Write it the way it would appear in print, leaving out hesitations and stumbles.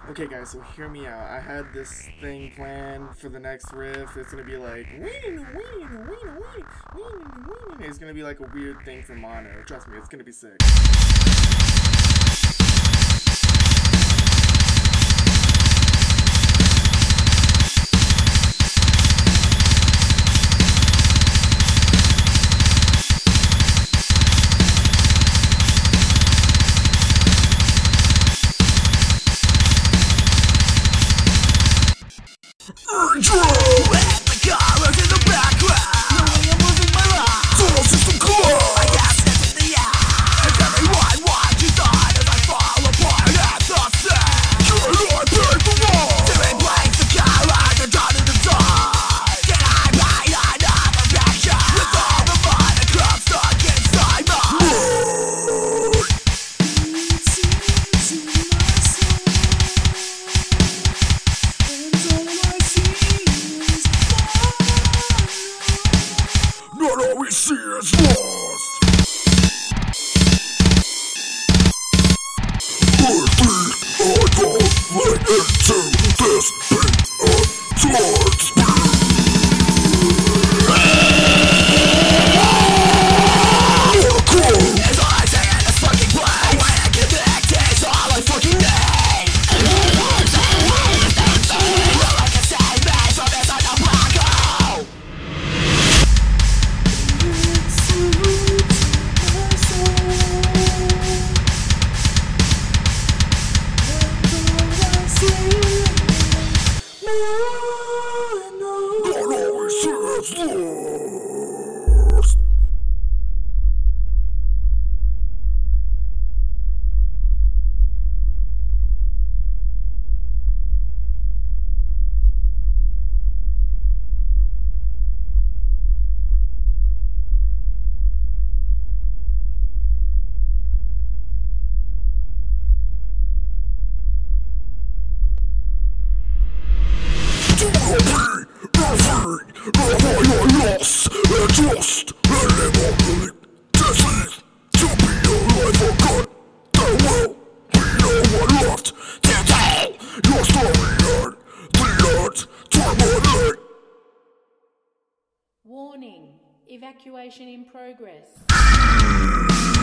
Okay guys, so hear me out. I had this thing planned for the next riff. It's gonna be like it's gonna be like a weird thing for mono. Trust me, it's gonna be sick. All we see is lost. I fall right into this pit of torch. Monochrome is all I say in this fucking place. When I connect, it's all I fucking need. You're like a sandman from inside the black hole. Not always says lost. Lost and trust anymore. Disease to be alive for good. There will be no one left to tell your story and the end terminate. Warning, evacuation in progress.